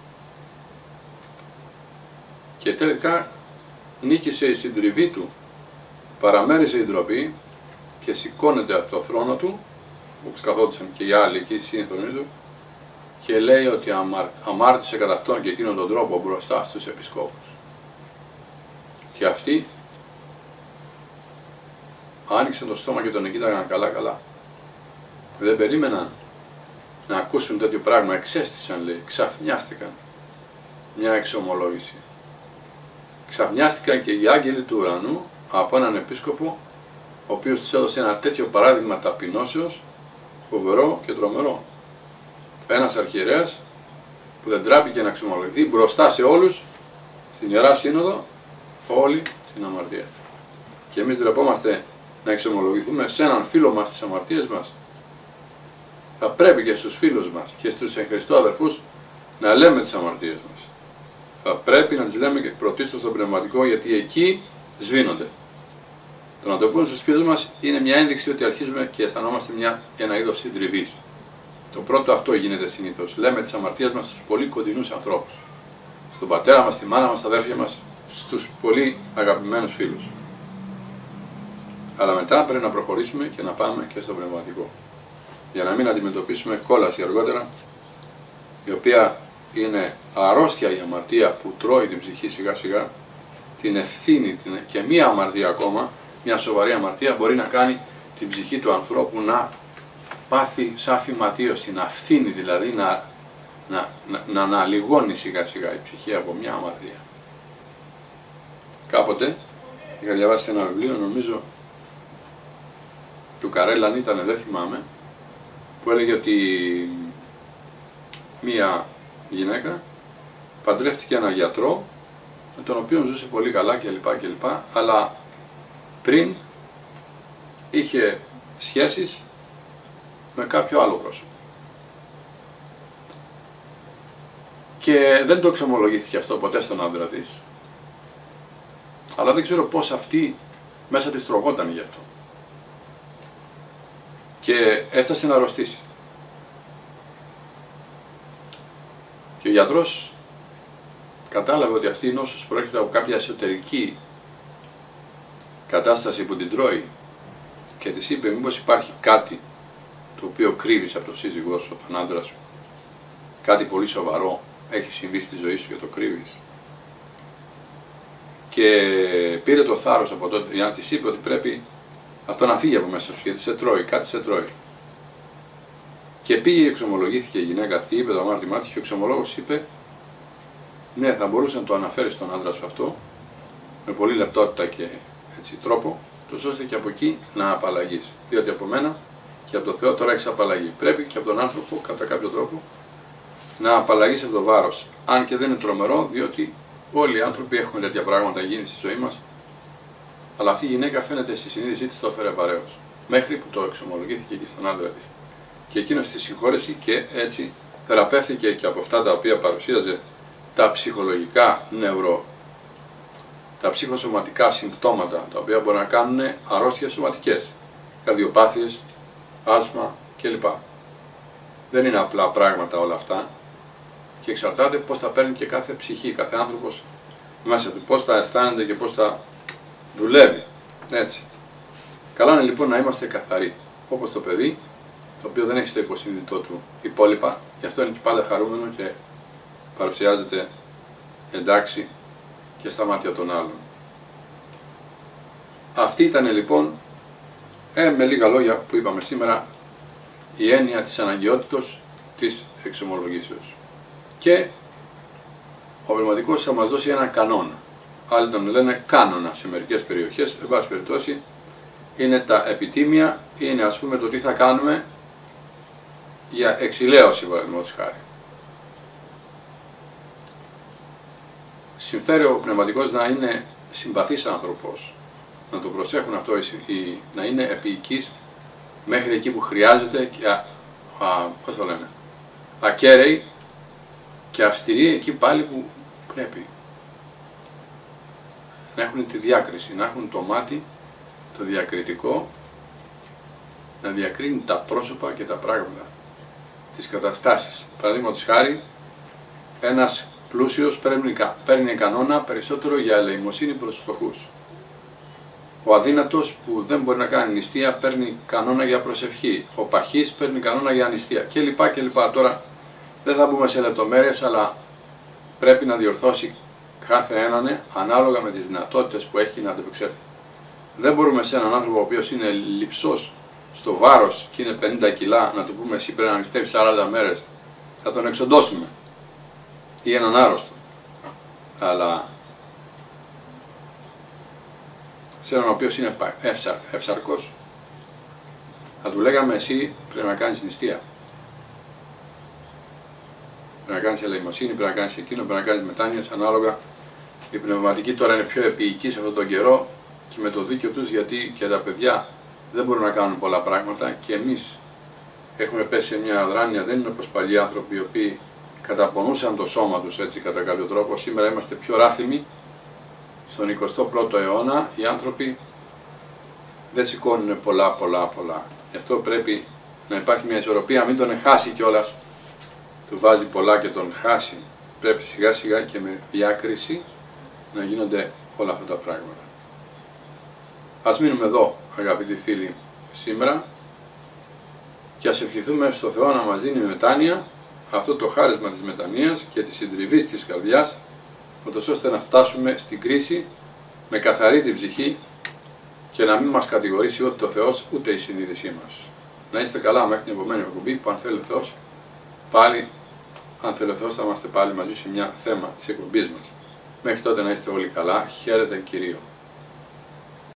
[SPEAKER 1] Και τελικά νίκησε η συντριβή του, παραμέρισε η ντροπή και σηκώνεται από το θρόνο του, όπως καθόντουσαν και οι άλλοι εκεί στη σύγχρονη του, και λέει ότι αμάρ, αμάρτησε κατά αυτόν και εκείνον τον τρόπο μπροστά στους επισκόπους. Και αυτοί άνοιξαν το στόμα και τον κοίταγαν καλά καλά. Δεν περίμεναν να ακούσουν τέτοιο πράγμα, εξέστησαν, λέει, ξαφνιάστηκαν. Μια εξομολόγηση. Ξαφνιάστηκαν και οι άγγελοι του ουρανού από έναν επίσκοπο, ο οποίος τους έδωσε ένα τέτοιο παράδειγμα ταπεινώσεως, φοβερό και τρομερό. Ένας αρχιερέας που δεν τράπηκε να εξομολογηθεί μπροστά σε όλους, στην Ιερά Σύνοδο, όλη την αμαρτία. Και εμείς ντρεπόμαστε να εξομολογηθούμε σε έναν φίλο μας τις αμαρτίες μας. Θα πρέπει και στους φίλους μας και στους εν Χριστώ αδερφούς να λέμε τις αμαρτίες μας. Θα πρέπει να τις λέμε και πρωτίστως στο πνευματικό, γιατί εκεί σβήνονται. Το να το πούμε στους φίλους μας είναι μια ένδειξη ότι αρχίζουμε και αισθανόμαστε μια, ένα είδος συντριβής. Το πρώτο αυτό γίνεται συνήθως. Λέμε τις αμαρτίες μας στους πολύ κοντινούς ανθρώπους. Στον πατέρα μας, στη μάνα μας, στα αδέρφια μας, στους πολύ αγαπημένους φίλους. Αλλά μετά πρέπει να προχωρήσουμε και να πάμε και στο πνευματικό. Για να μην αντιμετωπίσουμε κόλαση αργότερα, η οποία είναι αρρώστια η αμαρτία που τρώει την ψυχή σιγά σιγά, την ευθύνη την, και μία αμαρτία ακόμα, μια σοβαρή αμαρτία μπορεί να κάνει την ψυχή του ανθρώπου να πάθει σαν φυματίωση, να φθήνει δηλαδή, να, να, να, να αναλυγώνει σιγά σιγά η ψυχή από μια αμαρτία. Κάποτε είχα διαβάσει ένα βιβλίο, νομίζω του Καρέλαν ήταν, δεν θυμάμαι, που έλεγε ότι μία γυναίκα παντρεύτηκε έναν γιατρό με τον οποίο ζούσε πολύ καλά κλπ, κλπ, αλλά πριν είχε σχέσεις με κάποιο άλλο πρόσωπο. Και δεν το εξομολογήθηκε αυτό ποτέ στον άντρα της, αλλά δεν ξέρω πώς αυτή μέσα της τρογόταν γι' αυτό. Και έφτασε να αρρωστήσει. Και ο γιατρός κατάλαβε ότι αυτή η νόσος προέρχεται από κάποια εσωτερική κατάσταση που την τρώει και της είπε μήπως υπάρχει κάτι το οποίο κρύβεις από τον σύζυγό σου, από τον άντρα σου. Κάτι πολύ σοβαρό έχει συμβεί στη ζωή σου και το κρύβεις. Και πήρε το θάρρος από τότε για να της είπε ότι πρέπει αυτό να φύγει από μέσα σου γιατί σε τρώει, κάτι σε τρώει. Και πήγε, εξομολογήθηκε η γυναίκα αυτή, είπε το αμάρτημά της και ο εξομολόγος είπε ναι, θα μπορούσε να το αναφέρει στον άντρα σου αυτό με πολύ λεπτότητα και έτσι, τρόπο, τους ώστε και από εκεί να απαλλαγείς. Διότι από μένα και από το Θεό τώρα έχεις απαλλαγή. Πρέπει και από τον άνθρωπο κατά κάποιο τρόπο να απαλλαγείς από το βάρος. Αν και δεν είναι τρομερό, διότι όλοι οι άνθρωποι έχουμε τέτοια πράγματα γίνει στη ζωή μας. Αλλά αυτή η γυναίκα φαίνεται στη συνείδησή της το έφερε παρέως. Μέχρι που το εξομολογήθηκε και στον άντρα της. Και εκείνος τη συγχώρεσε και έτσι θεραπεύθηκε και από αυτά τα οποία παρουσίαζε τα ψυχολογικά νευρο, τα ψυχοσωματικά συμπτώματα, τα οποία μπορεί να κάνουν αρρώστιες σωματικές, καρδιοπάθειες, άσθμα κλπ. Δεν είναι απλά πράγματα όλα αυτά και εξαρτάται πώς τα παίρνει και κάθε ψυχή, κάθε άνθρωπος μέσα του, πώς τα αισθάνεται και πώς τα δουλεύει. Έτσι. Καλά είναι λοιπόν να είμαστε καθαροί, όπως το παιδί, το οποίο δεν έχει στο υποσυνείδητό του υπόλοιπα, γι' αυτό είναι και πάντα χαρούμενο και παρουσιάζεται εντάξει και στα μάτια των άλλων. Αυτή ήταν λοιπόν, ε, με λίγα λόγια που είπαμε σήμερα, η έννοια της αναγκαιότητος της εξομολογήσεως. Και ο πνευματικός θα μας δώσει ένα κανόνα. Άλλοι τον λένε κάνονα σε μερικές περιοχές, εν πάση περιπτώσει είναι τα επιτήμια, είναι ας πούμε το τι θα κάνουμε για εξηλαίωση παραδείγματος χάρη. Συμφέρει ο πνευματικός να είναι συμπαθής άνθρωπος, να το προσέχουν αυτό, να είναι επίοικης μέχρι εκεί που χρειάζεται και α, α, πώς το λένε, ακέραιοι και αυστηροί εκεί πάλι που πρέπει να έχουν τη διάκριση, να έχουν το μάτι, το διακριτικό, να διακρίνει τα πρόσωπα και τα πράγματα, τις καταστάσεις. Παραδείγματος χάρη, ένας πλούσιος παίρνει, παίρνει κανόνα περισσότερο για ελεημοσύνη προς τους φτωχούς. Ο αδύνατος που δεν μπορεί να κάνει νηστεία παίρνει κανόνα για προσευχή. Ο παχής παίρνει κανόνα για νηστεία κλπ. κλπ. Τώρα δεν θα μπούμε σε λεπτομέρειες, αλλά πρέπει να διορθώσει κάθε έναν ανάλογα με τις δυνατότητες που έχει να αντεπεξέλθει. Δεν μπορούμε σε έναν άνθρωπο ο οποίος είναι λειψός στο βάρος και είναι πενήντα κιλά να του πούμε εσύ πρέπει να νηστεύεις σαράντα μέρες, θα τον εξοντώσουμε, ή έναν άρρωστο. Αλλά σε έναν ο οποίος είναι εύσαρ, εύσαρκος, θα του λέγαμε εσύ πρέπει να κάνεις νηστεία. Πρέπει να κάνεις ελεημοσύνη, πρέπει να κάνεις εκείνο, πρέπει να κάνεις μετάνοιες ανάλογα. Η πνευματική τώρα είναι πιο επίοικη σε αυτόν τον καιρό και με το δίκιο τους, γιατί και τα παιδιά δεν μπορούν να κάνουν πολλά πράγματα και εμείς έχουμε πέσει σε μια αδράνεια. Δεν είναι όπως παλιοί άνθρωποι οι οποίοι καταπονούσαν το σώμα τους έτσι κατά κάποιο τρόπο. Σήμερα είμαστε πιο ράθυμοι. Στον εικοστό πρώτο αιώνα οι άνθρωποι δεν σηκώνουν πολλά πολλά πολλά. Γι' αυτό πρέπει να υπάρχει μια ισορροπία, μην τον χάσει κιόλας. Του βάζει πολλά και τον χάσει. Πρέπει σιγά σιγά και με διάκριση να γίνονται όλα αυτά τα πράγματα. Ας μείνουμε εδώ, αγαπητοί φίλοι, σήμερα και ας ευχηθούμε στο Θεό να μας δίνει μετάνοια, αυτό το χάρισμα της μετανοίας και της συντριβής της καρδιάς, ούτως ώστε να φτάσουμε στην κρίση με καθαρή την ψυχή και να μην μας κατηγορήσει ούτε ο Θεός ούτε η συνείδησή μας. Να είστε καλά μέχρι την επόμενη εκπομπή που αν θέλει ο Θεός, πάλι, αν θέλει ο Θεός, θα είμαστε πάλι μαζί σε μια θέμα της εκπομπής μας. Μέχρι τότε να είστε όλοι καλά. Χαίρετε Κυρίο.